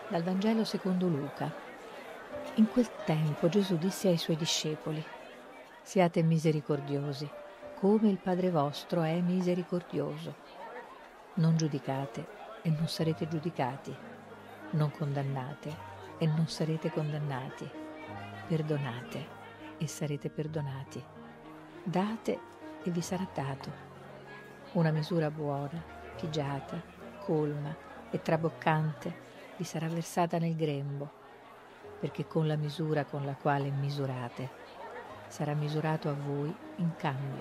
Dal Vangelo secondo Luca. In quel tempo Gesù disse ai suoi discepoli: siate misericordiosi, come il Padre vostro è misericordioso. Non giudicate e non sarete giudicati. Non condannate e non sarete condannati. Perdonate e sarete perdonati. Date e vi sarà dato. Una misura buona, pigiata, colma e traboccante vi sarà versata nel grembo, perché con la misura con la quale misurate sarà misurato a voi in cambio.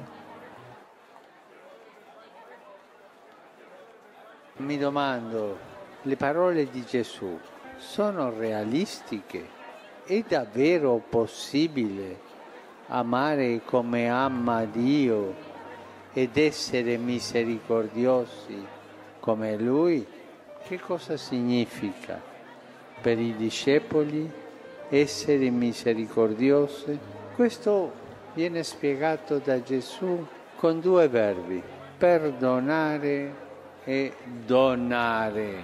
Mi domando, le parole di Gesù sono realistiche? È davvero possibile amare come ama Dio ed essere misericordiosi come Lui? Che cosa significa per i discepoli essere misericordiosi? Questo viene spiegato da Gesù con due verbi: perdonare e donare.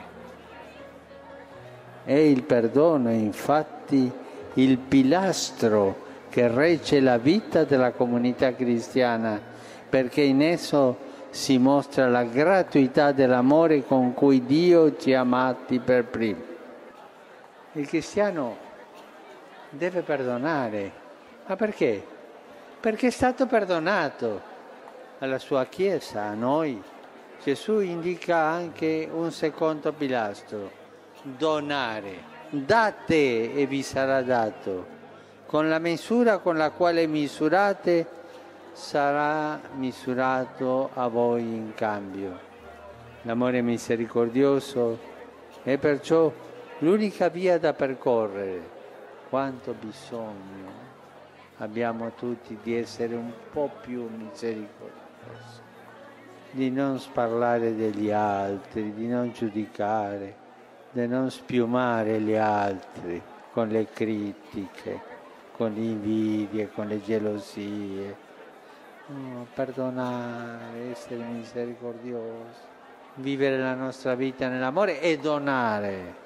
È il perdono, infatti, il pilastro che regge la vita della comunità cristiana, perché in esso si mostra la gratuità dell'amore con cui Dio ci ha amati per primo. Il cristiano deve perdonare. Ma perché? Perché è stato perdonato alla sua Chiesa, a noi. Gesù indica anche un secondo pilastro: donare. Date e vi sarà dato. Con la misura con la quale misurate sarà misurato a voi in cambio. L'amore misericordioso è perciò l'unica via da percorrere. Quanto bisogno abbiamo tutti di essere un po' più misericordiosi, di non sparlare degli altri, di non giudicare, di non spiumare gli altri con le critiche, con le invidie, con le gelosie. Perdonare, essere misericordiosi, vivere la nostra vita nell'amore e donare.